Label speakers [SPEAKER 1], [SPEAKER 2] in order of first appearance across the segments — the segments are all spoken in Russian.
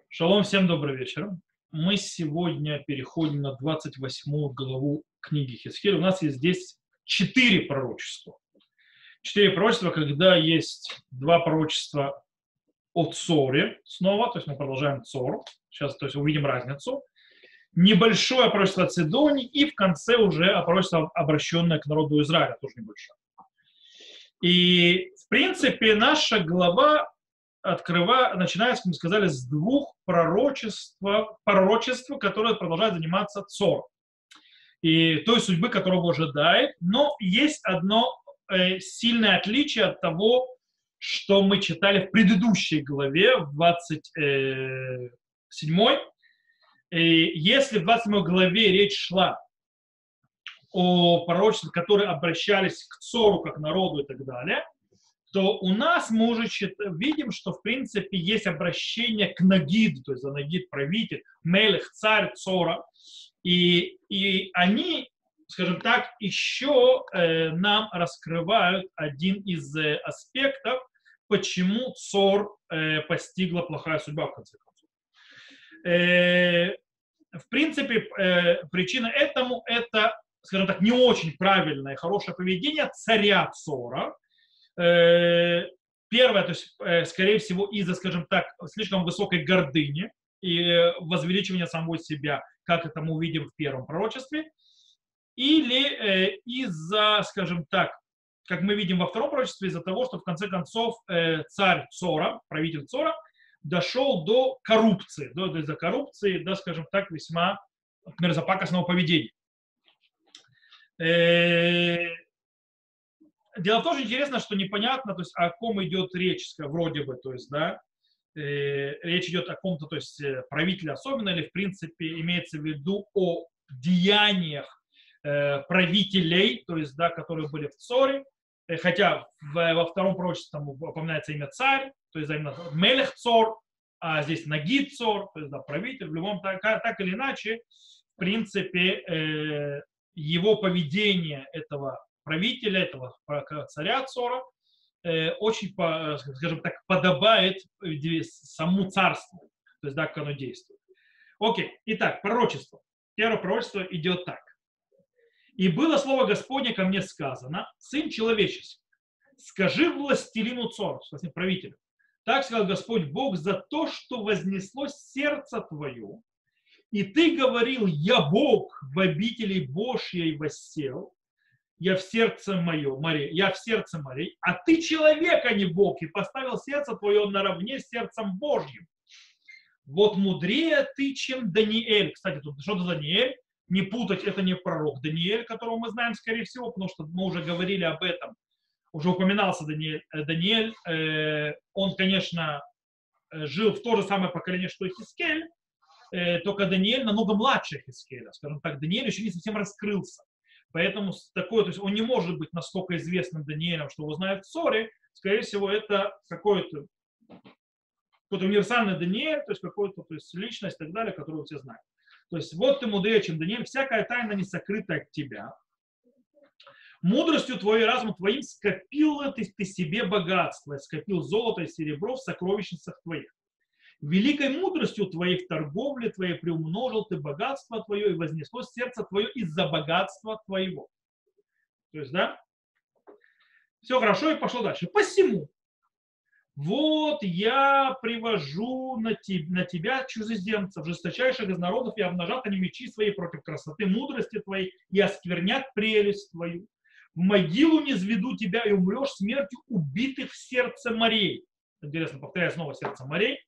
[SPEAKER 1] Шалом, всем добрый вечер. Мы сегодня переходим на 28 главу книги Хизкиэль. У нас есть здесь 4 пророчества. 4 пророчества, когда есть два пророчества о Цоре снова, то есть мы продолжаем Цор. Сейчас, то есть увидим разницу. Небольшое пророчество о Цидоне и в конце уже пророчество, обращенное к народу Израиля, тоже небольшое. И, в принципе, наша глава начинается, как мы сказали, с двух пророчеств, которые продолжают заниматься Цор. И той судьбы, которую он ожидает. Но есть одно сильное отличие от того, что мы читали в предыдущей главе, в 27. Если в 27 главе речь шла о пророчествах, которые обращались к Цору, как народу и так далее, то у нас мы уже видим, что в принципе есть обращение к Нагиду, то есть за Нагид правитель, Мелех, царь Цора. И они, скажем так, еще нам раскрывают один из аспектов, почему Цор постигла плохая судьба в конце концов. В принципе, причина этому это, скажем так, не очень правильное и хорошее поведение царя Цора. Первое, то есть, скорее всего, из-за, скажем так, слишком высокой гордыни и возвеличивания самого себя, как это мы увидим в первом пророчестве, или из-за, скажем так, как мы видим во втором пророчестве, из-за того, что в конце концов царь Цора, правитель Цора, дошел до коррупции, до коррупции, до, скажем так, весьма мерзопакостного поведения. Дело в том, что интересно, что непонятно, то есть, о ком идет речь, вроде бы, то есть, да, речь идет о ком-то, то есть, правителе особенно, или, в принципе, имеется в виду о деяниях правителей, то есть, да, которые были в Цоре, хотя во втором пророчестве там упоминается имя царь, то есть, именно Мелех Цор, а здесь Нагид Цор, то есть, да, правитель, в любом, так или иначе, в принципе, его поведение этого правителя, этого царя Цора, очень, скажем так, подобает самому царству, то есть, да, как оно действует. Окей, итак, пророчество. Первое пророчество идет так. «И было слово Господне ко мне сказано, сын человеческий, скажи властелину Цора», то есть правителю, так сказал Господь Бог, за то, что вознеслось сердце твое, и ты говорил, я Бог в обители Божьей воссел, я в сердце морей, а ты человек, а не Бог, и поставил сердце твое наравне с сердцем Божьим. Вот мудрее ты, чем Даниэль. Кстати, тут что за Даниэль? Не путать, это не пророк Даниэль, которого мы знаем, скорее всего, потому что мы уже говорили об этом. Уже упоминался Даниэль. Он, конечно, жил в то же самое поколение, что и Хизкиэль, только Даниэль намного младше Хизкиэля. Скажем так, Даниэль еще не совсем раскрылся. Поэтому такое, то есть он не может быть настолько известным Даниэлем, что его знают в Цоре. Скорее всего, это какой-то универсальный Даниэль, то есть какой-то, то есть личность и так далее, которую все знают. То есть вот ты мудрее, чем Даниэль, всякая тайна не сокрыта от тебя. Мудростью твоей, разумом твоим скопил ты себе богатство, скопил золото и серебро в сокровищницах твоих. Великой мудростью твоей в торговле твоей приумножил ты богатство твое и вознесло сердце твое из-за богатства твоего. То есть, да, все хорошо и пошло дальше. Посему, вот я привожу на тебя чужеземцев, жесточайших из народов, и обнажат они мечи свои против красоты мудрости твоей, и осквернят прелесть твою. В могилу не зведу тебя, и умрешь смертью убитых в сердце морей. Интересно, повторяю снова сердце морей.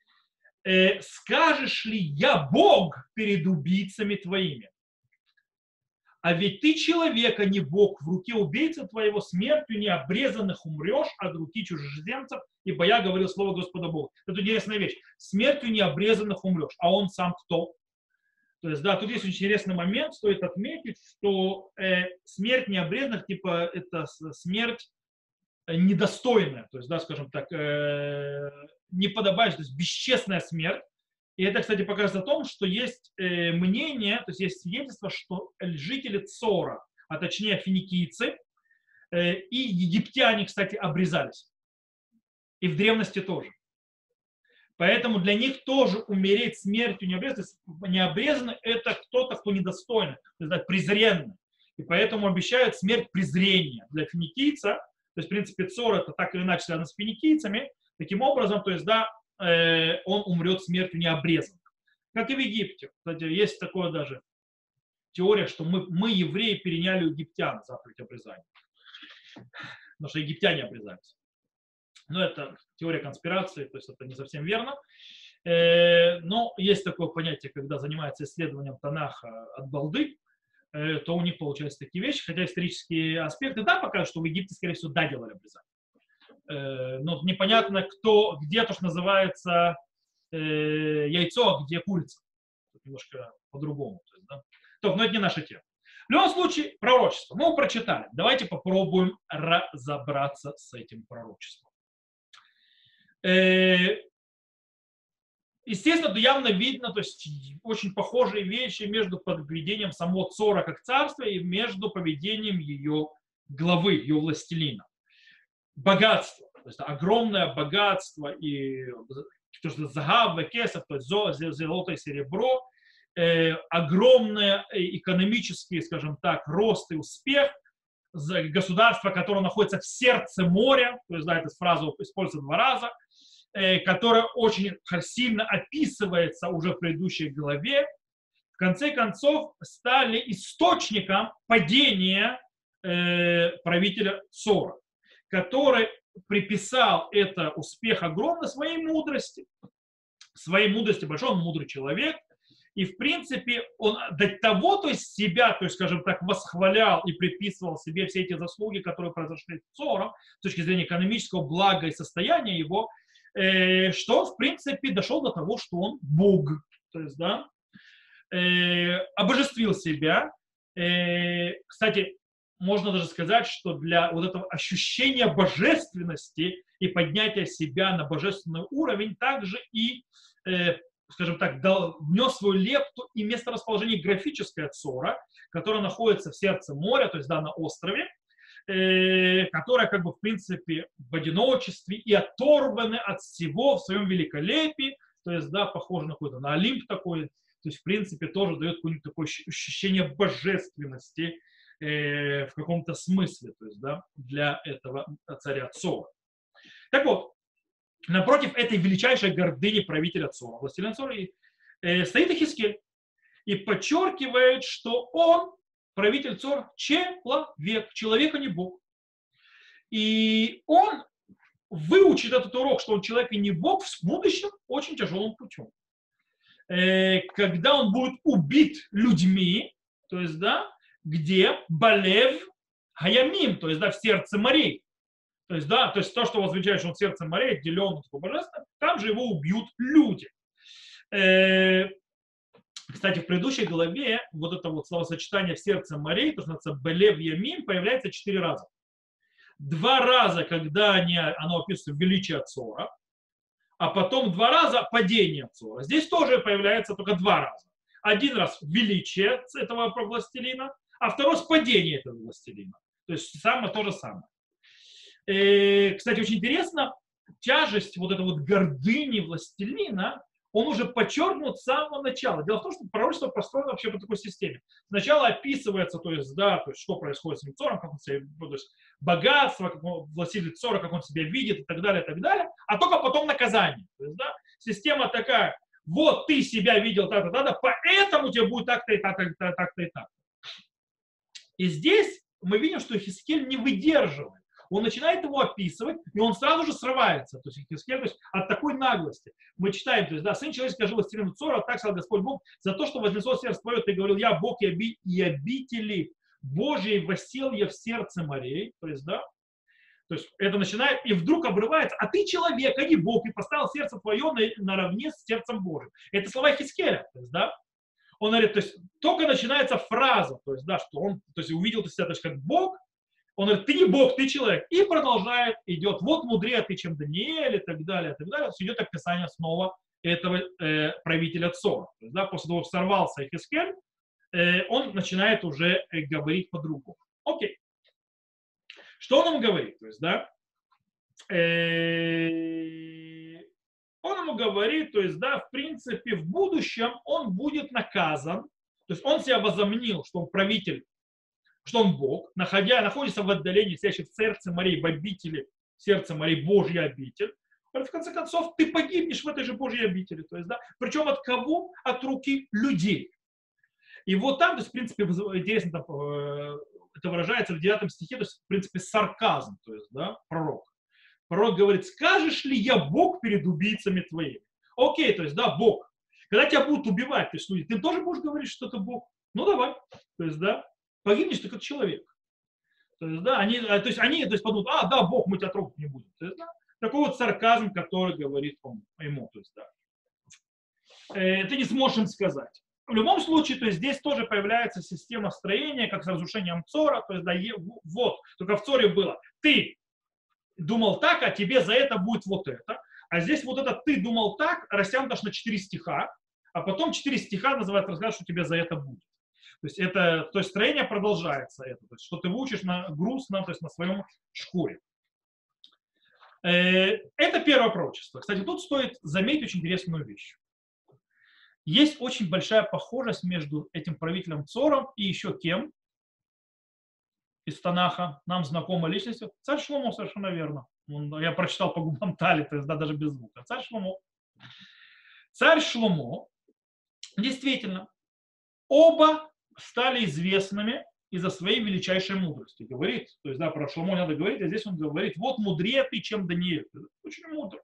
[SPEAKER 1] Скажешь ли я Бог перед убийцами твоими? А ведь ты человек, а не Бог, в руке убийцы твоего смертью необрезанных умрешь от руки чужеземцев, ибо я говорил слово Господа Бога. Это интересная вещь. Смертью необрезанных умрешь. А он сам кто? То есть, да, тут есть очень интересный момент, стоит отметить, что смерть необрезанных, типа, это смерть недостойная, то есть, да, скажем так, неподобающая, то есть бесчестная смерть. И это, кстати, показывает о том, что есть мнение, то есть есть свидетельство, что жители Цора, а точнее финикийцы и египтяне, кстати, обрезались. И в древности тоже. Поэтому для них тоже умереть смертью необрезанный это кто-то, кто недостойный, то есть, да, презренный. И поэтому обещают смерть презрения для финикийца. То есть, в принципе, Цор это так или иначе связано с финикийцами. Таким образом, то есть, да, он умрет смертью необрезанным. Как и в Египте. Кстати, есть такое даже теория, что мы евреи, переняли у египтян заповедь обрезания. Потому что египтяне обрезаются. Но это теория конспирации, то есть это не совсем верно. Но есть такое понятие, когда занимается исследованием Танаха от балды, то у них получаются такие вещи, хотя исторические аспекты, да, показывают, что в Египте, скорее всего, да, делали обрезание. Но непонятно, кто, где то, что называется яйцо, а где курица. Тут немножко по-другому. То есть, да? Но это не наша тема. В любом случае, пророчество. Мы его прочитали. Давайте попробуем разобраться с этим пророчеством. Естественно, явно видно, то есть очень похожие вещи между поведением самого Цора как царства и между поведением ее главы, ее властелина. Богатство, то есть огромное богатство и то, что загав, кесов, то есть золото и серебро, огромный экономический, скажем так, рост и успех государства, которое находится в сердце моря, то есть, да, эта фраза используется 2 раза, которая очень сильно описывается уже в предыдущей главе, в конце концов стали источником падения правителя Цора, который приписал это успех огромный своей мудрости большой, он мудрый человек, и в принципе он до того, то есть себя, то есть, скажем так, восхвалял и приписывал себе все эти заслуги, которые произошли с Цором с точки зрения экономического блага и состояния его, что он, в принципе, дошел до того, что он Бог, то есть, да, обожествил себя. Кстати, можно даже сказать, что для вот этого ощущения божественности и поднятия себя на божественный уровень также и, скажем так, внес свою лепту и месторасположение графическое Цора, которое находится в сердце моря, то есть, да, на острове, которая как бы в принципе в одиночестве и оторваны от всего в своем великолепии, то есть, да, похоже на какой-то на Олимп такой, то есть в принципе тоже дает какое-нибудь такое ощущение божественности в каком-то смысле, то есть, да, для этого царя Цора. Так вот, напротив этой величайшей гордыни правителя Цора, властелина Цора, стоит Ихискель и подчеркивает, что он правитель Цор человек, а не Бог. И он выучит этот урок, что он человек и не Бог, в будущем очень тяжелым путем. Когда он будет убит людьми, то есть, да, где Балев Хаямим, то есть, да, в сердце морей. То есть, да, то есть то, что возвещает, что он в сердце морей, отделен от божества, там же его убьют люди. Кстати, в предыдущей главе вот это вот словосочетание в сердце морей, то, что называется Белев Ямим, появляется 4 раза. 2 раза, когда оно описывает величие Цора, а потом 2 раза падение Цора. Здесь тоже появляется только 2 раза. 1 раз величие этого властелина, а 2 раз падение этого властелина. То есть то же самое. Кстати, очень интересно, тяжесть вот этой вот гордыни властелина, он уже подчеркнут с самого начала. Дело в том, что пророчество построено вообще по такой системе. Сначала описывается, то есть, да, то есть, что происходит с ним Цором, как он себя, то есть, богатство, как он, властитель Цора, как он себя видит и так далее, а только потом наказание. То есть, да, система такая, вот ты себя видел так-то, поэтому тебе будет так-то и так-то, так-то и так. И здесь мы видим, что Хискель не выдерживает. Он начинает его описывать, и он сразу же срывается. То есть, то есть от такой наглости. Мы читаем, то есть, да, сын человеческий скажи властелину Цора, так сказал Господь Бог, за то, что вознесло сердце твое, ты говорил, я Бог и обители Божьей воссел я в сердце морей. То есть, да, то есть это начинает, и вдруг обрывается, а ты человек, а не Бог, и поставил сердце твое наравне с сердцем Божьим. Это слова Хискеля, то есть, да. Он говорит, то есть только начинается фраза, то есть, да, что он, то есть увидел себя, то есть, как Бог. Он говорит, ты не Бог, ты человек. И продолжает, идет, вот мудрее ты, чем Даниэль, и так далее, и так далее. Идет описание снова этого правителя Цора. То есть, да, после того, как сорвался Ихискель, он начинает уже говорить по-другому. Окей. Что он нам говорит? То есть, да, Он ему говорит, то есть, да, в принципе, в будущем он будет наказан, то есть он себя возомнил, что он правитель, что он Бог, находится в отдалении, сидящий в сердце морей, в обители, в сердце морей, Божья обитель. В конце концов, ты погибнешь в этой же Божьей обители. То есть, да, причем от кого? От руки людей. И вот там, то есть, в принципе, интересно, там, это выражается в 9 стихе, то есть, в принципе, сарказм, то есть, да, пророк. Пророк говорит, скажешь ли я Бог перед убийцами твоими? Окей, то есть, да, Бог. Когда тебя будут убивать, то есть, люди, ты тоже будешь говорить, что это Бог? Ну, давай. То есть, да, погибнешь ты как человек. То есть, да, они подумают, да, Бог, мы тебя трогать не будем. То есть, да, такой вот сарказм, который говорит он ему. То есть, да, ты не сможешь им сказать. В любом случае, то есть здесь тоже появляется система строения, как с разрушением Цора. То есть, да, вот, только в Цоре было, ты думал так, а тебе за это будет вот это. А здесь вот это ты думал так, растянуто аж на 4 стиха, а потом 4 стиха называют рассказ, что тебе за это будет. То есть строение продолжается, это, то есть, что ты выучишь на грустно, то есть на своем шкуре. Это первое пророчество. Кстати, тут стоит заметить очень интересную вещь. Есть очень большая похожесть между этим правителем Цором и еще кем из Танаха, нам знакомой личностью. Царь Шломо, совершенно верно. Я прочитал по губам Тали, то есть да, даже без звука. Царь Шломо. Царь Шломо, действительно, оба стали известными из-за своей величайшей мудрости. Говорит, то есть, да, про Шломо надо говорить, а здесь он говорит, вот мудрее ты, чем Даниил. Очень мудр.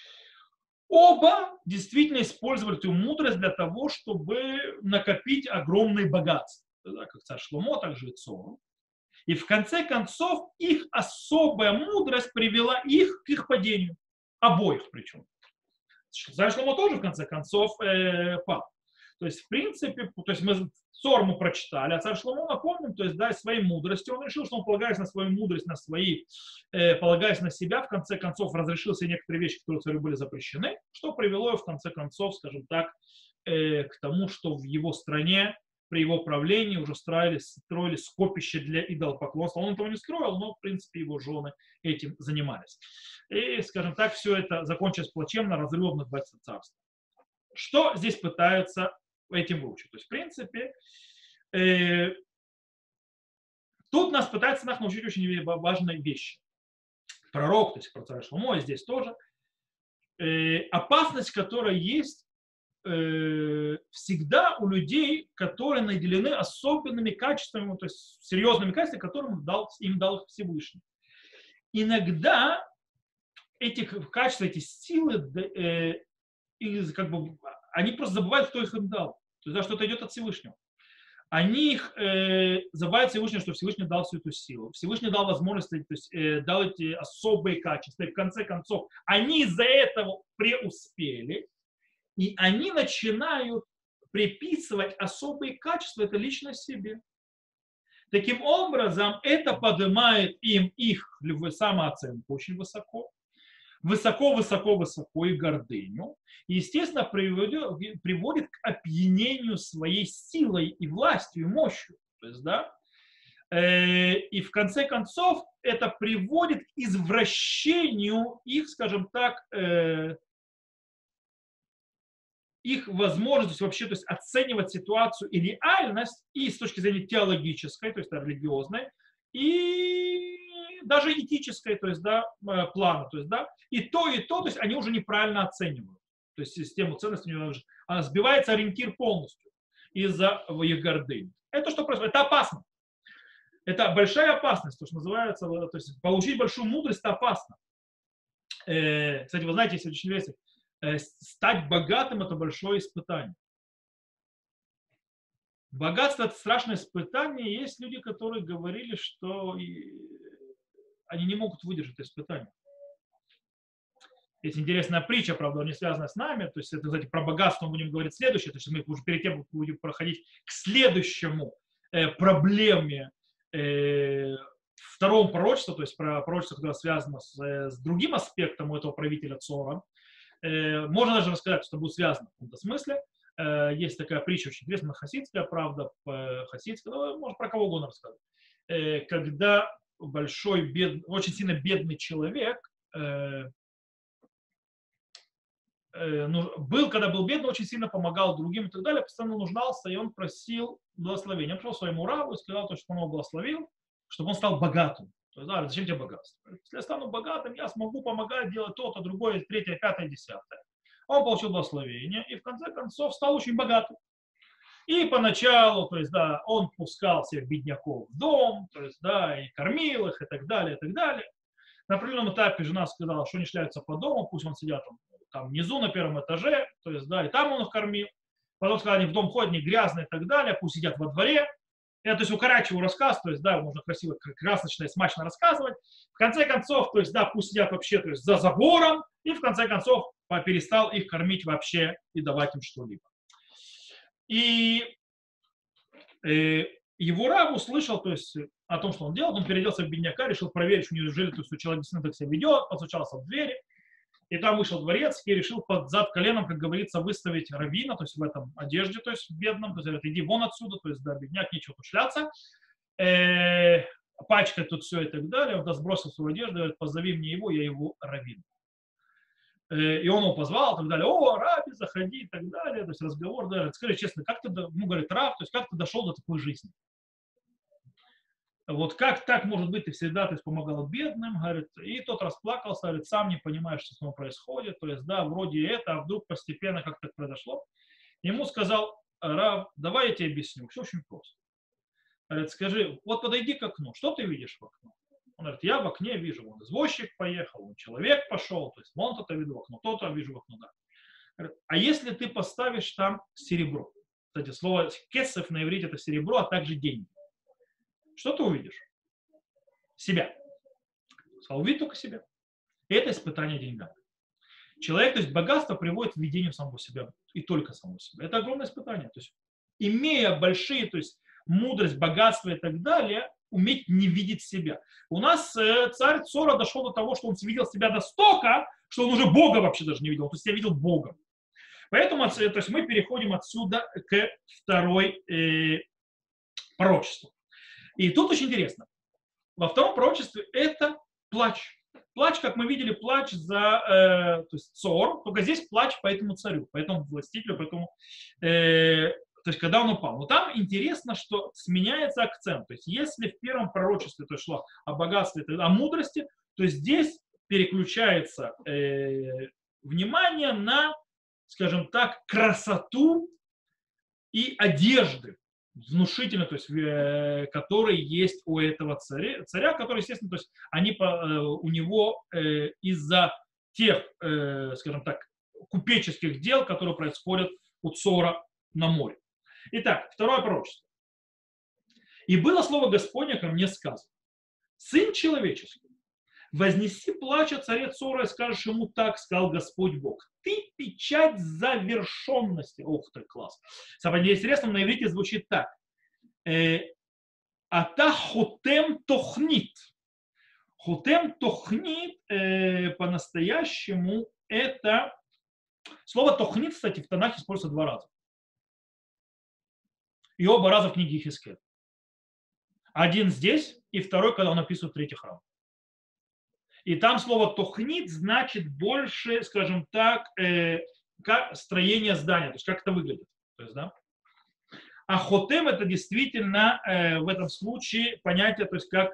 [SPEAKER 1] Оба действительно использовали эту мудрость для того, чтобы накопить огромные богатства. Да, как царь Шломо, так же и Цор. И в конце концов их особая мудрость привела их к их падению. Обоих причем. Царь Шломо тоже в конце концов пал. То есть, в принципе, то есть мы Цор мы прочитали, а царь Шломо напомним, то есть, да, своей мудростью, он решил, что он, полагаясь на свою мудрость, полагаясь на себя, в конце концов разрешил себе некоторые вещи, которые царю были запрещены, что привело его, в конце концов, скажем так, к тому, что в его стране при его правлении уже строили скопище для идолопоклонства. Он этого не строил, но, в принципе, его жены этим занимались. И, скажем так, все это закончилось плачевно разрывом на 20 царств. Что здесь пытаются этим выучить? То есть, в принципе, тут нас пытается научить очень важные вещи. Пророк, то есть про царя Шломо, и здесь тоже. Опасность, которая есть всегда у людей, которые наделены особенными качествами, то есть серьезными качествами, которые им дал Всевышний. Иногда эти качества, эти силы, как бы, они просто забывают, кто их им дал. То есть, да, что-то идет от Всевышнего. Они их забывают Всевышнего, что Всевышний дал всю эту силу. Всевышний дал возможности, то есть дал эти особые качества. И в конце концов, они из-за этого преуспели. И они начинают приписывать особые качества этой личности себе. Таким образом, это поднимает им их самооценку очень высоко, высоко и гордыню. И, естественно, приводит к опьянению своей силой и властью, и мощью. То есть, да, и в конце концов это приводит к извращению их, скажем так, их возможность вообще, то есть оценивать ситуацию и реальность и с точки зрения теологической, то есть религиозной, и даже этической, то есть, да, плана, то есть, да, и то есть они уже неправильно оценивают. То есть систему ценностей, она сбивается ориентир полностью из-за их гордыни. Это что происходит? Это опасно. Это большая опасность, то, что называется, то есть получить большую мудрость, это опасно. Кстати, вы знаете, если очень весело, стать богатым – это большое испытание. Богатство – это страшное испытание. Есть люди, которые говорили, что они не могут выдержать это испытание. Есть интересная притча, правда, не связана с нами. То есть, это, кстати, про богатство мы будем говорить следующее. То есть, мы уже перед тем будем проходить к следующему проблеме второго пророчества, то есть про пророчество, которое связано с другим аспектом у этого правителя Цора. Можно даже рассказать, что будет связано в каком-то смысле. Есть такая притча очень интересная, хасидская, правда, хасидская, ну, можно про кого угодно рассказать. Когда очень сильно бедный человек был, когда был бедный, очень сильно помогал другим и так далее, постоянно нуждался, и он просил благословения. Он пришел к своему раву и сказал, что он его благословил, чтобы он стал богатым. То есть, да, зачем тебе богатство? Если я стану богатым, я смогу помогать делать то-то, другое, третье, пятое, десятое. Он получил благословение и в конце концов стал очень богатым. И поначалу, то есть, да, он пускал всех бедняков в дом, то есть, да, и кормил их, и так далее, и так далее. На определенном этапе жена сказала, что они шляются по дому, пусть он сидят там внизу на первом этаже, то есть, да, и там он их кормил. Потом сказали, они в дом ходят, не грязные и так далее, пусть сидят во дворе. Я, то есть, укорачиваю рассказ, то есть, да, можно красиво, красочно и смачно рассказывать. В конце концов, то есть, да, пусть сидят вообще, то есть, за забором, и в конце концов перестал их кормить вообще и давать им что-либо. И его раб услышал, то есть, о том, что он делает, он переоделся в бедняка, решил проверить, неужели то есть, человек действительно так себя ведет, постучался в двери, и там вышел дворецкий и решил под зад коленом, как говорится, выставить раввина, то есть в этом одежде, то есть в бедном, то есть говорит, иди вон отсюда, то есть да, бедняк, нечего тут шляться, пачкать тут все и так далее, он сбросил свою одежду, говорит, позови мне его, я его раввин. И он его позвал, и так далее, о, раби, заходи, и так далее, то есть разговор, да, скажи честно, как ты, ну, говорит, раб, то есть как ты дошел до такой жизни? Вот как так может быть, ты всегда то есть, помогал бедным, говорит, и тот расплакался, говорит, сам не понимаешь, что с ним происходит, то есть, да, вроде это, а вдруг постепенно как так произошло. Ему сказал раб, давай я тебе объясню, все очень просто. Говорит, скажи, вот подойди к окну, что ты видишь в окно? Он говорит, я в окне вижу, вон извозчик поехал, вон человек пошел, то есть вон то-то вижу в окно, то-то вижу в окно, да. Говорит, а если ты поставишь там серебро? Кстати, слово кесов на иврите это серебро, а также деньги. Что ты увидишь? Себя. Сказал, увидь только себя. Это испытание деньгами. Человек, то есть богатство приводит к видению самого себя и только самого себя. Это огромное испытание. То есть, имея большие, то есть мудрость, богатство и так далее, уметь не видеть себя. У нас царь Цора дошел до того, что он видел себя настолько, что он уже Бога вообще даже не видел. То есть я видел Бога. Поэтому то есть мы переходим отсюда к второй пророчеству. И тут очень интересно. Во втором пророчестве это плач. Плач, как мы видели, плач за то есть Цор, только здесь плач по этому царю, по этому властителю, по этому, то есть когда он упал. Но там интересно, что сменяется акцент. То есть если в первом пророчестве то есть, шло о богатстве, о мудрости, то здесь переключается внимание на, скажем так, красоту и одежды внушительно, то есть, который есть у этого царя, который, естественно, то есть они у него из-за тех, скажем так, купеческих дел, которые происходят у Цора на море. Итак, второе пророчество. И было слово Господне ко мне сказано: Сын человеческий, вознеси плач о царе Цора и скажешь ему так, сказал Господь Бог. Ты печать завершенности. Ух ты, класс. Самое интересное, на иврите звучит так. Ата хотем тохнит. Хотем тохнит по-настоящему это... Слово тохнит, кстати, в Танахе используется 2 раза. И оба раза в книге Хискель. Один здесь, и второй, когда он описывает 3-й храм. И там слово тохнит значит больше, скажем так, как строение здания, то есть как это выглядит. То есть, да? А хотем это действительно в этом случае понятие, то есть как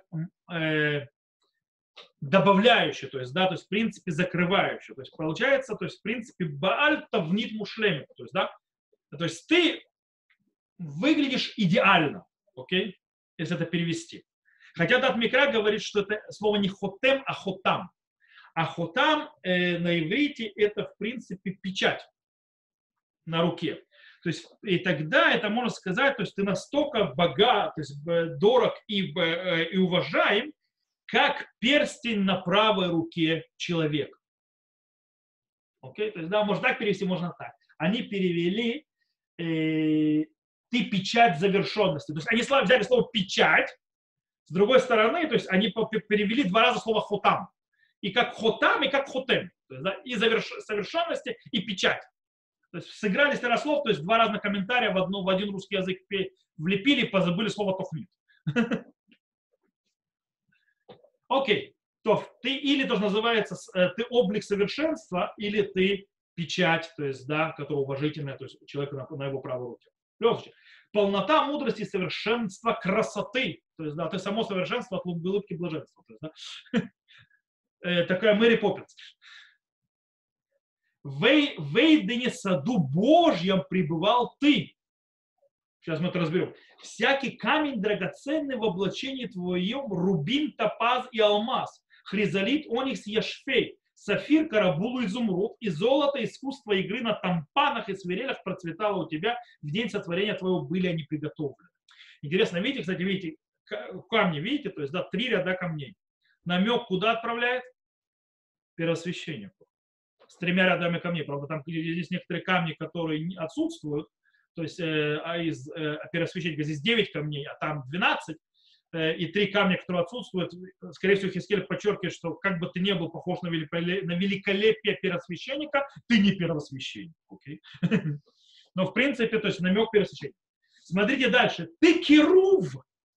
[SPEAKER 1] добавляющее, то есть, да, то есть в принципе закрывающее. То есть получается, то есть в принципе бааль тавнит мушлемит, то есть, да, то есть ты выглядишь идеально, окей, если это перевести. Хотя Дат Микра говорит, что это слово не хотем, а хотам. А хотам на иврите это в принципе печать на руке. То есть и тогда это можно сказать, то есть ты настолько богат, то есть дорог и уважаем, как перстень на правой руке человека. Окей? То есть да, можно так перевести, можно так. Они перевели ты печать завершенности. То есть они взяли слово печать, с другой стороны, то есть они перевели 2 раза слово хотам. И как хотам, и как хотем. То есть, да, и совершенности, и печать. То есть сыграли слов, то есть 2 разных комментария в один русский язык влепили, позабыли слово тохнит. Окей. То ты или тоже называется ты облик совершенства, или ты печать, то есть, да, которая уважительная, то есть человека на его правой руке. В любом случае, полнота мудрости, совершенства, красоты, то есть, да, ты само совершенство от улыбки блаженства. То есть, да, такая Мэри Поппинс. В Эйдене саду Божьем пребывал ты. Сейчас мы это разберем. Всякий камень драгоценный в облачении твоем, рубин, топаз и алмаз, хризолит, оникс, яшфей, сафир, карабулу, изумруд, и золото, искусство игры на тампанах и свирелях процветало у тебя, в день сотворения твоего были они приготовлены. Интересно, видите, кстати, видите, камни, видите, то есть, да, 3 ряда камней. Намек куда отправляет? Первосвященнику. С 3 рядами камней. Правда, там здесь некоторые камни, которые отсутствуют. То есть из первосвященника здесь 9 камней, а там 12. И 3 камня, которые отсутствуют. Скорее всего, Хискель подчеркивает, что как бы ты не был похож на великолепие первосвященника, ты не первосвященник. Okay? Но в принципе, то есть намек первосвященника. Смотрите дальше. Ты керув,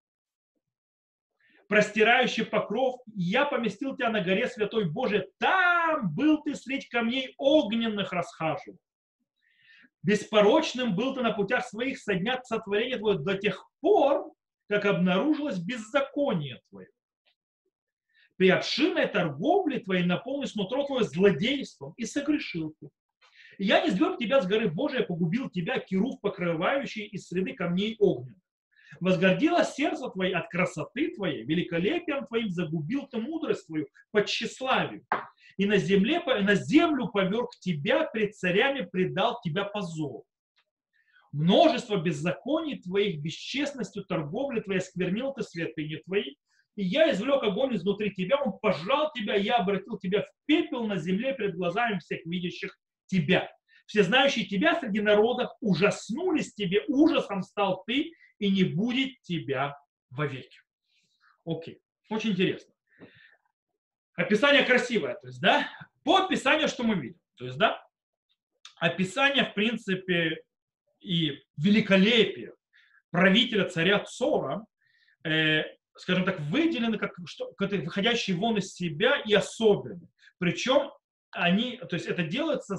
[SPEAKER 1] простирающий покров, я поместил тебя на горе Святой Божией, там был ты средь камней огненных расхаживал. Беспорочным был ты на путях своих со дня сотворения твоего до тех пор, как обнаружилось беззаконие твое. При обширной торговле твоей наполнишь нутро твое злодейством и согрешил ты. И я не сбег тебя с горы Божией, погубил тебя, керув, покрывающий из среды камней огненных. Возгордилось сердце твое от красоты твоей, великолепием твоим загубил ты мудрость твою по тщеславию. И на землю поверг тебя, пред царями предал тебя позору. Множество беззаконий твоих, бесчестностью торговли твоей осквернил ты святыни твои. И я извлек огонь изнутри тебя, он пожрал тебя, я обратил тебя в пепел на земле пред глазами всех видящих тебя. Все знающие тебя среди народов ужаснулись тебе, ужасом стал ты, и не будет тебя вовеки. Окей, очень интересно. Описание красивое, то есть, да, по описанию, что мы видим, то есть, да, описание, в принципе, и великолепие правителя царя Цора, скажем так, выделены как выходящие вон из себя и особенные. Причем они, то есть это делается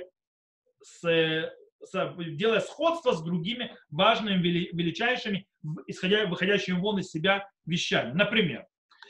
[SPEAKER 1] делая сходство с другими важными, величайшими, выходящими вон из себя вещами. Например,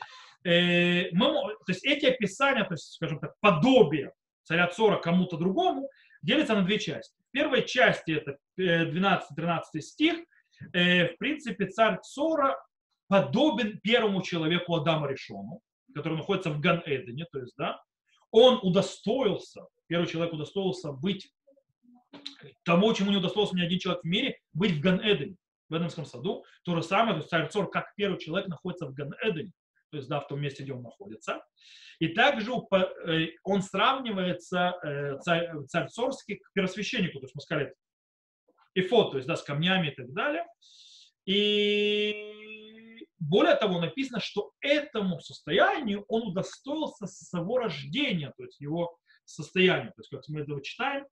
[SPEAKER 1] то есть эти описания, то есть, скажем так, подобие царя Цора кому-то другому, делятся на 2 части. В первой части, это 12-13 стих, в принципе, царь Цора подобен первому человеку Адаму Ришону, который находится в Ган-Эдене, то есть, да, он удостоился, первый человек удостоился быть тому, чему не удостоился ни один человек в мире, быть в Ган-Эдене, в Эдемском саду. То же самое, то есть царь Цор, как первый человек, находится в Ган-Эдене, то есть, да, в том месте, где он находится. И также он сравнивается, царь Цорский, к первосвященнику, то есть мы сказали, эфод, то есть, да, с камнями и так далее. И более того, написано, что этому состоянию он удостоился с своего рождения, то есть его состоянию. То есть, как мы это читаем,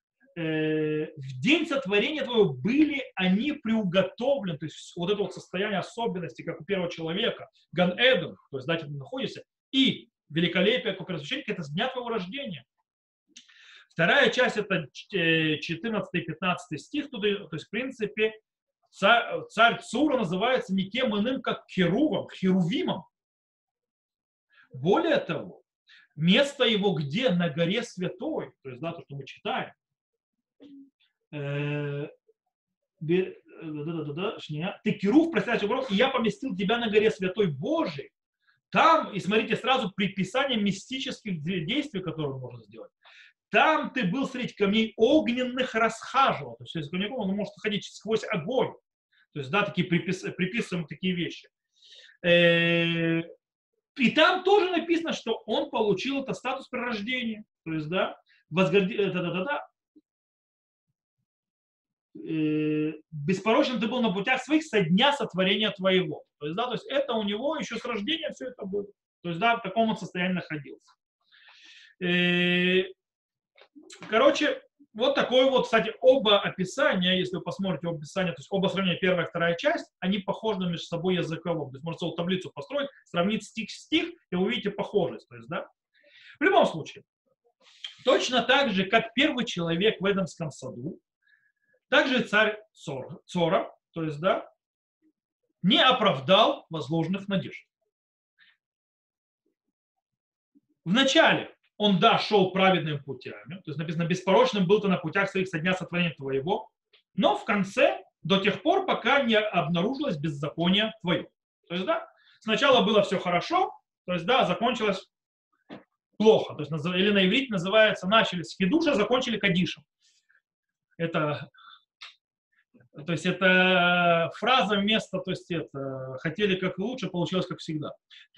[SPEAKER 1] в день сотворения твоего были они приуготовлены, то есть вот это вот состояние особенности, как у первого человека, Ган-Эден, то есть, да, ты находишься, и великолепие, как первосвященника, это с дня твоего рождения. Вторая часть, это 14-15 стих, то есть, в принципе, царь Цура называется никем иным, как Херувимом. Более того, место его где? На горе Святой, то есть, да, то, что мы читаем. Ты керув, простящий город, и я поместил тебя на горе Святой Божией. Там, и смотрите, сразу приписание мистических действий, которые можно сделать. Там ты был среди камней огненных расхаживал. То есть, камней он может ходить сквозь огонь. То есть, да, такие приписываем такие вещи. И там тоже написано, что он получил это статус при рождении. То есть, да, беспорочным ты был на путях своих со дня сотворения твоего. То есть, да, то есть это у него еще с рождения все это было. То есть, да, в таком он состоянии находился. Короче, вот такое вот, кстати, оба описания, если вы посмотрите оба описания, то есть оба сравнения, первая и вторая часть, они похожи между собой языковым. То есть можно целую таблицу построить, сравнить стих-стих, и вы увидите похожесть. То есть, да. В любом случае, Точно так же, как первый человек в Эдемском саду, также царь Цора, то есть, да, не оправдал возложенных надежд. Вначале он, да, шел праведными путями, то есть написано, беспорочным был ты на путях своих со дня сотворения твоего, но в конце, до тех пор, пока не обнаружилось беззаконие твое. То есть, да, сначала было все хорошо, то есть, да, закончилось плохо. То есть, или на иврите называется, начали с хидуша, закончили кадишем. Это, то есть, это фраза вместо, то есть, это, хотели как лучше, получилось как всегда.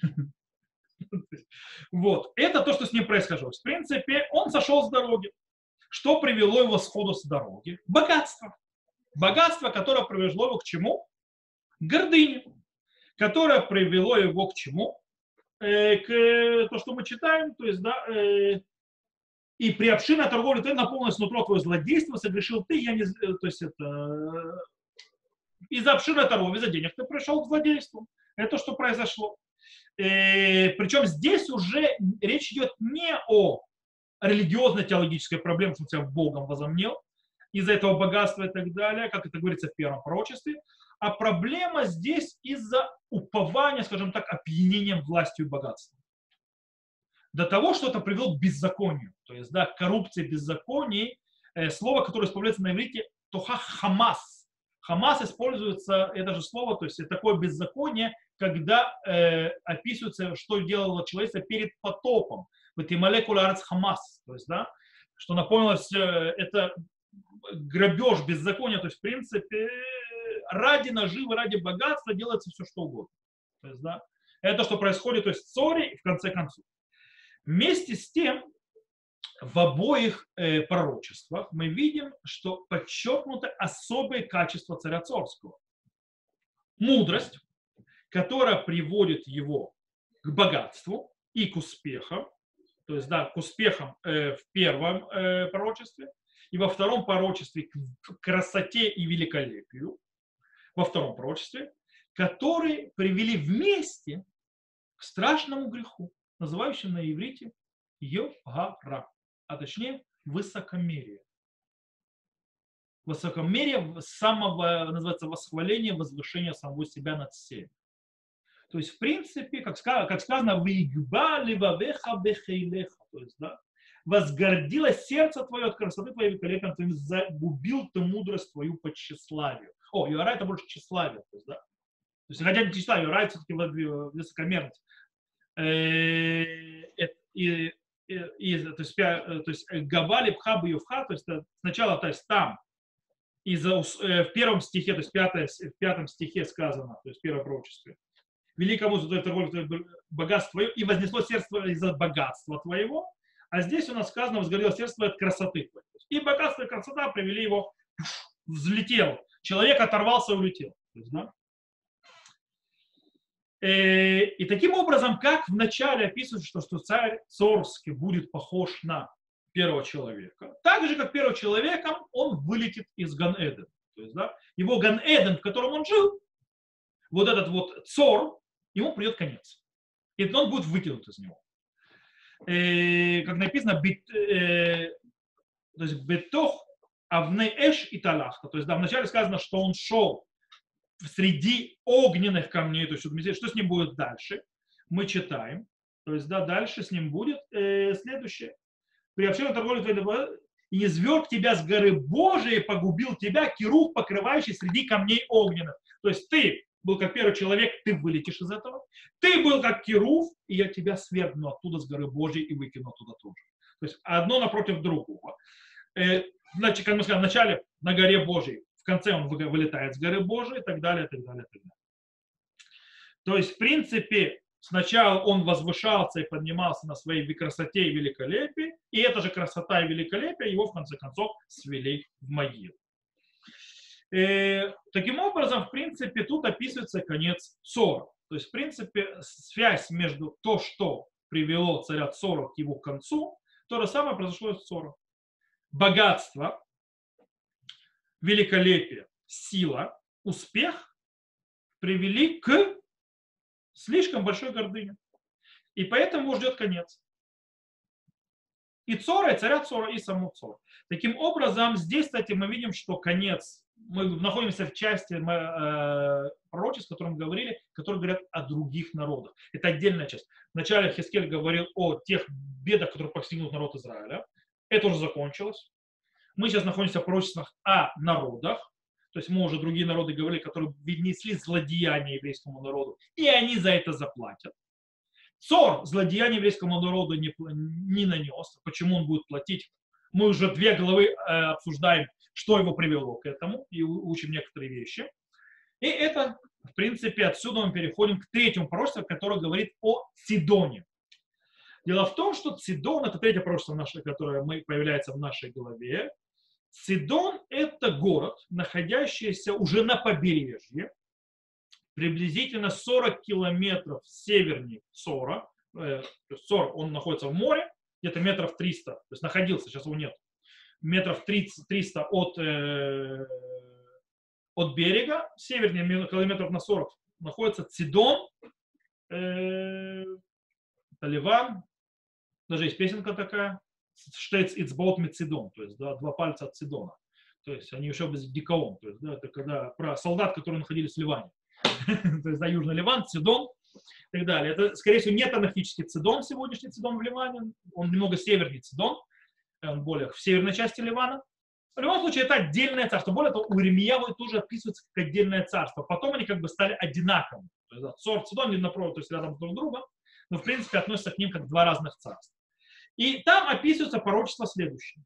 [SPEAKER 1] Вот. Это то, что с ним происходило. В принципе, он сошел с дороги. Что привело его сходу с дороги? Богатство. Богатство, которое привело его к чему? К гордыне. Которое привело его к чему? К то, что мы читаем, то есть, да, и приобщи на торговлю ты наполнилось нутро твое злодейство, согрешил ты, я не, то есть это, из-за обширной торговли, из-за денег ты пришел к злодейству. Это то, что произошло. Причем здесь уже речь идет не о религиозно-теологической проблеме, в смысле, Богом возомнил, из-за этого богатства и так далее, как это говорится в первом пророчестве, а проблема здесь из-за упования, скажем так, опьянением властью и богатством. До того, что это привело к беззаконию, то есть, да, коррупции, беззаконий, слово, которое используется на иврите, тоха хамас. Хамас используется, это же слово, то есть это такое беззаконие, когда описывается, что делало человечество перед потопом. Вот и молекула арц хамас, то есть, да, что напомнилось, это грабеж, беззаконие, то есть, в принципе, ради наживы, ради богатства делается все, что угодно. То есть, да, это что происходит, то есть, в ссоре, в конце концов. Вместе с тем, в обоих пророчествах мы видим, что подчеркнуты особые качества царя Цорского. Мудрость, которая приводит его к богатству и к успехам, то есть, да, к успехам в первом пророчестве, и во втором пророчестве к красоте и великолепию, во втором пророчестве, которые привели вместе к страшному греху, называющим на иврите йогара, а точнее высокомерие. Высокомерие самого, называется, восхваление, возвышение самого себя над всеми. То есть, в принципе, как сказано, «Вигба ливавеха бехейлеха», то есть, да, возгордилось сердце твое от красоты твоей великолепия, ты загубил ты мудрость твою по тщеславию. О, юара это больше тщеславие, то есть, да. То есть, хотя не тщеславие, юара все-таки высокомерность. То есть Габали Пхабу Ювха, то есть сначала, то есть там, в первом стихе, то есть в пятом стихе сказано, то есть в первом пророчестве, великому за торговлю богатство твое, и вознесло сердце из-за богатства твоего, а здесь у нас сказано, возгорело сердце от красоты твоей. И богатство и красота привели его, взлетел. Человек оторвался и улетел. То есть, да? И таким образом, как вначале описывается, что царь Цорский будет похож на первого человека, так же, как первым человеком, он вылетит из Ган-Эден. То есть, да, его Ган-Эден, в котором он жил, вот этот вот Цор, ему придет конец. И он будет выкинут из него. Как написано, то есть бетох авней эш и талахта. То есть, да, вначале сказано, что он шел среди огненных камней, то есть что с ним будет дальше, мы читаем, то есть, да, дальше с ним будет следующее. Приобщил на торговлю и не зверг тебя с горы Божией, погубил тебя, кирух, покрывающий среди камней огненных. То есть ты был как первый человек, ты вылетишь из этого. Ты был как кирув, и я тебя свергну оттуда с горы Божией и выкину оттуда тоже. То есть одно напротив другого. Значит, как мы сказали, вначале на горе Божией, в конце он вылетает с горы Божией и так далее, и так далее, и так далее. То есть, в принципе, сначала он возвышался и поднимался на своей красоте и великолепии, и эта же красота и великолепие его, в конце концов, свели в могилу. Таким образом, в принципе, тут описывается конец Цора. То есть, в принципе, связь между то, что привело царя Цора к его концу, то же самое произошло и с Цором. Богатство, великолепие, сила, успех привели к слишком большой гордыне. И поэтому его ждет конец. И Цора, и царя Цора, и саму Цора. Таким образом, здесь, кстати, мы видим, что конец, мы находимся в части пророчеств, о котором говорили, которые говорят о других народах. Это отдельная часть. Вначале Хискель говорил о тех бедах, которые постигнут народ Израиля. Это уже закончилось. Мы сейчас находимся в пророчествах о народах. То есть мы уже другие народы говорили, которые внесли злодеяние еврейскому народу, и они за это заплатят. Цор злодеяние еврейскому народу не нанес. Почему он будет платить? Мы уже 2 главы обсуждаем, что его привело к этому, и учим некоторые вещи. И это, в принципе, отсюда мы переходим к 3-му пророчеству, которое говорит о Цидоне. Дело в том, что Цидон, это 3-е пророчество, которое появляется в нашей главе. Цидон – это город, находящийся уже на побережье, приблизительно 40 километров севернее Цора. Цор, он находится в море, где-то метров 300, то есть находился, сейчас его нет, метров 300 от севернее километров на 40 находится Цидон, это Ливан, даже есть песенка такая, Штейц Ицбаот Мецидон, то есть 2 пальца от Цидона, то есть они еще без Дикаон, то есть это когда про солдат, которые находились в Ливане. То есть, Южный Ливан, Цидон и так далее. Это, скорее всего, не танахический Цидон, сегодняшний Цидон в Ливане. Он немного севернее Цидон, он более в северной части Ливана. В любом случае, это отдельное царство. Более того, у Иеремьяу тоже описывается как отдельное царство. Потом они как бы стали одинаковыми. То есть, Цор, Цидон не напротив, то есть рядом друг друга, но, в принципе, относятся к ним как 2 разных царства. И там описывается пророчество следующее.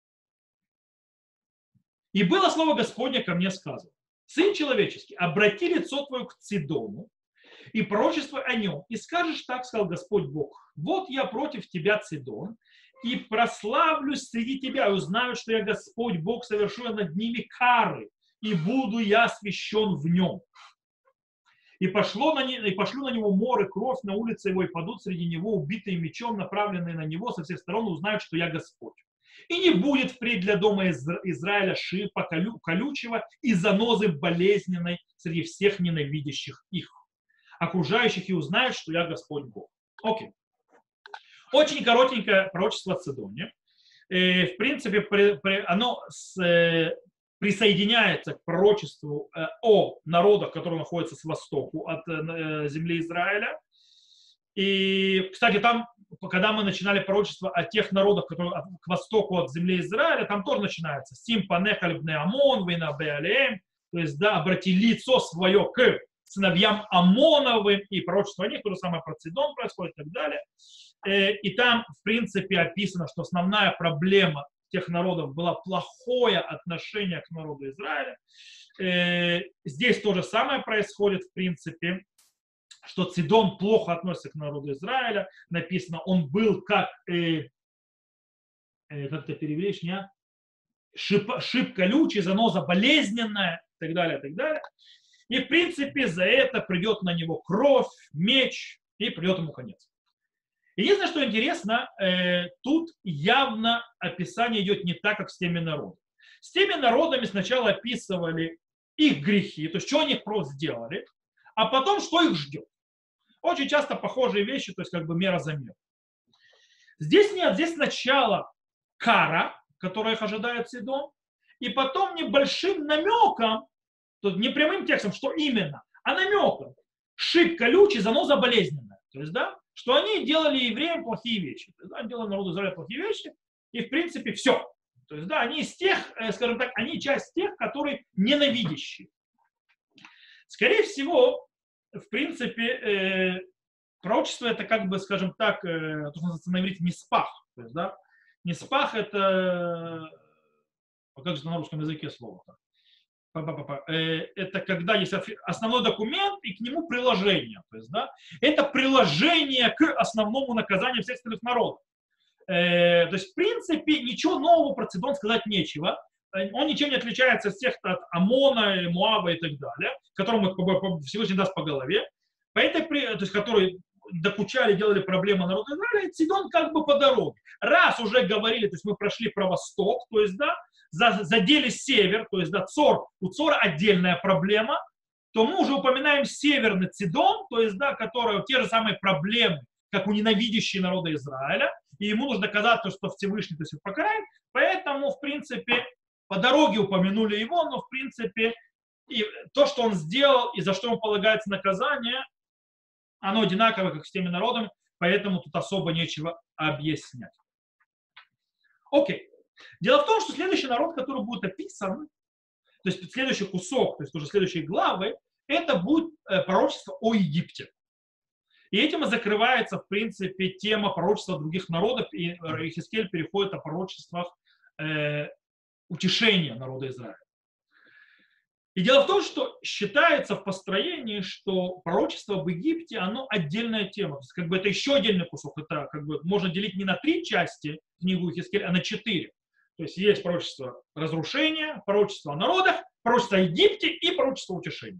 [SPEAKER 1] «И было слово Господне ко мне сказано: Сын человеческий, обрати лицо твое к Цидону и пророчество о нем. И скажешь так, сказал Господь Бог: вот я против тебя, Цидон, и прославлюсь среди тебя, и узнают, что я Господь Бог, совершу я над ними кары, и буду я освящен в нем. И пошлю на него мор и кровь на улице его, и падут среди него убитые мечом, направленные на него со всех сторон, и узнают, что я Господь. И не будет впредь для дома Израиля шипа колючего и занозы болезненной среди всех ненавидящих их, окружающих, и узнают, что я Господь Бог». Окей. Очень коротенькое пророчество о Цидоне. В принципе, оно присоединяется к пророчеству о народах, которые находятся с востоку от земли Израиля. И, кстати, там, когда мы начинали пророчество о тех народах, которые к востоку от земли Израиля, там тоже начинается «Сим панехаль бне Амон, вейна беалеем», то есть, да, обрати лицо свое к сыновьям Амоновым, и пророчество о них, то же самое про Цидон происходит и так далее. И там, в принципе, описано, что основная проблема тех народов была плохое отношение к народу Израиля. Здесь то же самое происходит, в принципе, что Цидон плохо относится к народу Израиля. Написано, он был как это перевелишь, не? Шип колючий, заноза болезненная, и так далее, и так далее. И, в принципе, за это придет на него кровь, меч, и придет ему конец. Единственное, что интересно, тут явно описание идет не так, как с теми народами. С теми народами сначала описывали их грехи, то есть, что они просто сделали, а потом, что их ждет. Очень часто похожие вещи, то есть, как бы мера за меру. Здесь нет, здесь сначала кара, которая их ожидает Цидон, и потом небольшим намеком, тут не прямым текстом, что именно, а намеком, шип колючий, заноза болезненная. То есть, да, что они делали евреям плохие вещи. То есть, да, они делали народу Израиля плохие вещи, и, в принципе, все. То есть, да, они из тех, скажем так, они часть тех, которые ненавидящие. Скорее всего, в принципе, пророчество это как бы, скажем так, то, что называется на иврите неспах. То есть, да, неспах это, как же на русском языке слово-то? Это когда есть основной документ и к нему приложение. То есть, да, это приложение к основному наказанию всех остальных народов. То есть, в принципе, ничего нового про Цидон сказать нечего. Он ничем не отличается от всех от Амона, Муава и так далее, которому Всевышний даст по голове. По этой, то есть, которые докучали, делали проблемы народу Израиля, Цидон как бы по дороге. Раз уже говорили, то есть мы прошли про восток, то есть, да, задели север, то есть, да, у Цора отдельная проблема, то мы уже упоминаем северный Цидон, то есть, да, который те же самые проблемы, как у ненавидящие народа Израиля, и ему нужно доказать, что Всевышний, то есть, их покарает. Поэтому, в принципе, по дороге упомянули его, но, в принципе, и то, что он сделал, и за что ему полагается наказание, оно одинаково, как с теми народами, поэтому тут особо нечего объяснять. Окей. Дело в том, что следующий народ, который будет описан, то есть следующий кусок, то есть уже следующие главы, это будет пророчество о Египте. И этим и закрывается, в принципе, тема пророчества других народов, и Иезекииль переходит о пророчествах утешения народа Израиля. И дело в том, что считается в построении, что пророчество об Египте, оно отдельная тема. То есть, как бы это еще отдельный кусок. Это как бы можно делить не на 3 части книгу Иезекииля, а на 4. То есть есть пророчество разрушения, пророчество о народах, пророчество о Египте и пророчество утешения.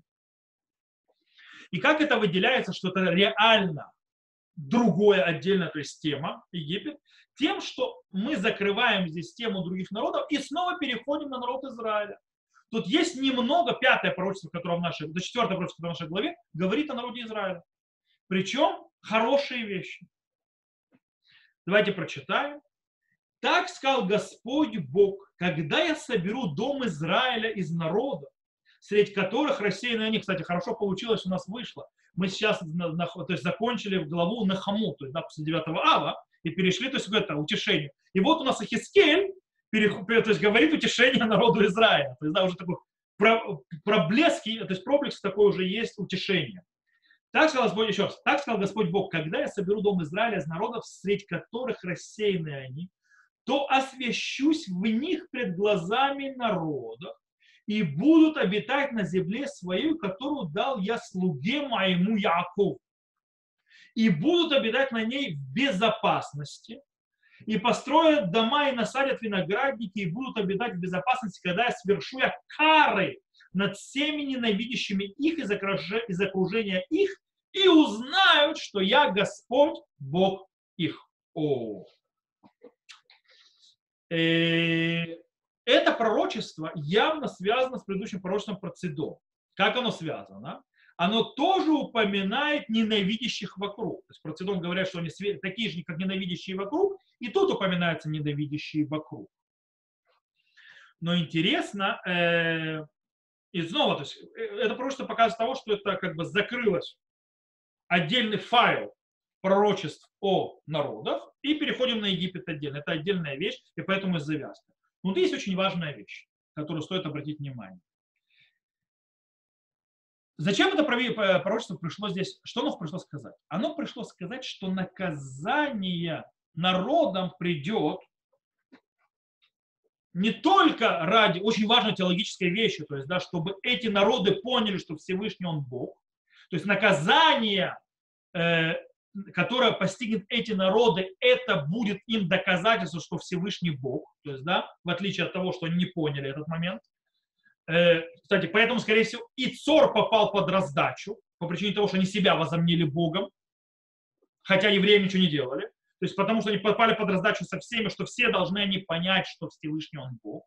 [SPEAKER 1] И как это выделяется, что это реально другое отдельное, то есть тема Египет, тем, что мы закрываем здесь тему других народов и снова переходим на народ Израиля. Тут есть немного, 5-е пророчество, которое в нашей, до 4-е пророчество, которое в нашей главе, говорит о народе Израиля. Причем хорошие вещи. Давайте прочитаем. Так сказал Господь Бог, когда я соберу дом Израиля из народа, среди которых рассеяны они, кстати, хорошо получилось, у нас вышло. Мы сейчас то есть, закончили главу Нахаму, то есть после 9 ава, и перешли то есть, к этому утешению. И вот у нас Иезекииль то есть, говорит утешение народу Израиля. То есть, да, уже такой проблески, то есть проблеск такой уже есть утешение. Так сказал Господь, еще раз, так сказал Господь Бог, когда я соберу дом Израиля из народов, среди которых рассеяны они, то освящусь в них пред глазами народа, и будут обитать на земле своей, которую дал я слуге моему Яакову. И будут обитать на ней в безопасности, и построят дома и насадят виноградники, и будут обитать в безопасности, когда я свершу я кары над всеми ненавидящими их из окружения их, и узнают, что я Господь, Бог их. Это пророчество явно связано с предыдущим пророчеством про Цидон. Как оно связано? Оно тоже упоминает ненавидящих вокруг. То есть про Цидон говорят, что они такие же, как ненавидящие вокруг, и тут упоминаются ненавидящие вокруг. Но интересно, и снова, то есть, это пророчество показывает того, что это как бы закрылось отдельный файл пророчеств о народах, и переходим на Египет отдельно. Это отдельная вещь, и поэтому и завязка. Но тут есть очень важная вещь, которую стоит обратить внимание. Зачем это пророчество пришло здесь? Что оно пришло сказать? Оно пришло сказать, что наказание народам придет не только ради очень важной теологической вещи, то есть, да, чтобы эти народы поняли, что Всевышний Он Бог. То есть наказание, которое постигнет эти народы, это будет им доказательство, что Всевышний Бог. То есть, да, в отличие от того, что они не поняли этот момент. Кстати, поэтому, скорее всего, и Цор попал под раздачу, по причине того, что они себя возомнили Богом, хотя евреи ничего не делали. То есть потому что они попали под раздачу со всеми, что все должны они понять, что Всевышний Он Бог.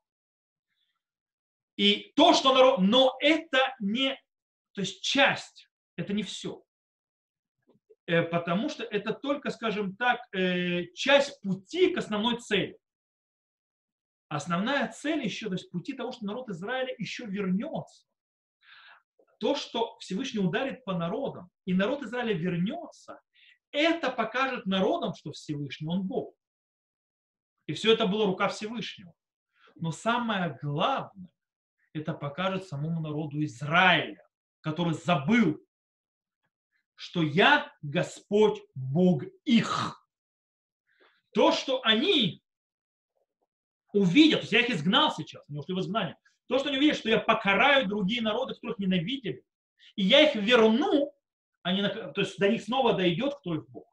[SPEAKER 1] И то, что народ... Но это не... То есть часть, это не все. Потому что это только, скажем так, часть пути к основной цели. Основная цель еще, то есть пути того, что народ Израиля еще вернется. То, что Всевышний ударит по народам, и народ Израиля вернется, это покажет народам, что Всевышний Он Бог. И все это была рука Всевышнего. Но самое главное, это покажет самому народу Израиля, который забыл, что я Господь Бог их. То, что они увидят, то есть я их изгнал сейчас, они ушли в изгнание. То, что они увидят, что я покараю другие народы, которых ненавидели, и я их верну, то есть до них снова дойдет, кто их Бог.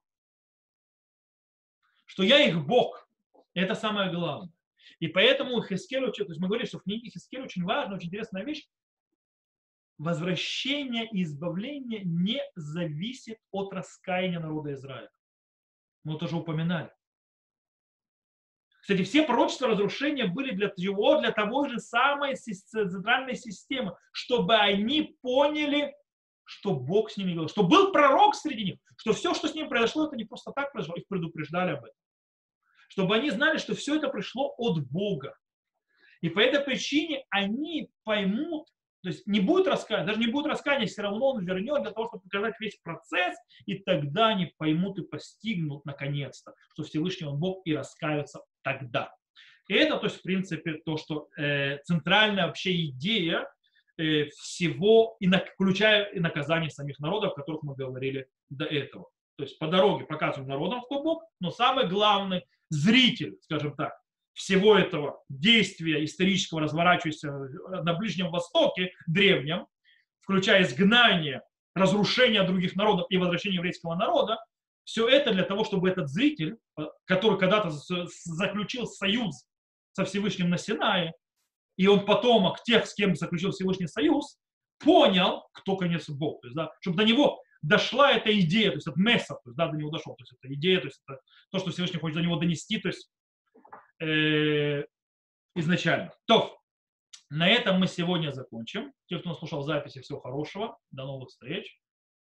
[SPEAKER 1] Что я их Бог. Это самое главное. И поэтому Иезекииль, то есть мы говорили, что в книге Иезекииль очень важная, очень интересная вещь. Возвращение и избавление не зависит от раскаяния народа Израиля. Мы тоже упоминали. Кстати, все пророчества разрушения были для того же самой центральной системы, чтобы они поняли, что Бог с ними говорил, что был пророк среди них, что все, что с ними произошло, это не просто так произошло, их предупреждали об этом. Чтобы они знали, что все это пришло от Бога. И по этой причине они поймут, то есть не будет раскаяния, даже не будет раскаяния, все равно он вернет для того, чтобы показать весь процесс, и тогда они поймут и постигнут наконец-то, что Всевышний он Бог, и раскаются тогда. И это, то есть, в принципе, то, что центральная вообще идея всего, включая и наказание самих народов, о которых мы говорили до этого. То есть по дороге показываем народам, кто Бог, но самый главный зритель, скажем так, всего этого действия исторического, разворачивающегося на Ближнем Востоке, древнем, включая изгнание, разрушение других народов и возвращение еврейского народа, все это для того, чтобы этот зритель, который когда-то заключил союз со Всевышним на Синае, и он потомок тех, с кем заключил Всевышний союз, понял, кто конец Бог. То есть, да, чтобы до него дошла эта идея, то есть от Месса, то есть, да, до него дошел, то есть это идея, то есть это то, что Всевышний хочет до него донести, то есть изначально. То, на этом мы сегодня закончим. Те, кто нас слушал в записи, всего хорошего. До новых встреч.